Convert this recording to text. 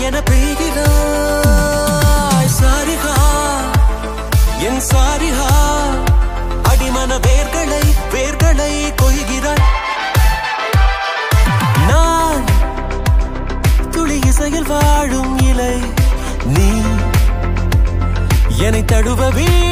என பெய்கிறாய் சாரிகா என் சாரிகா அடிமன வேர்களை கொய்கிறாய் நான் துளி இசையில் வாழும் இலை நீ என்னை தழுவ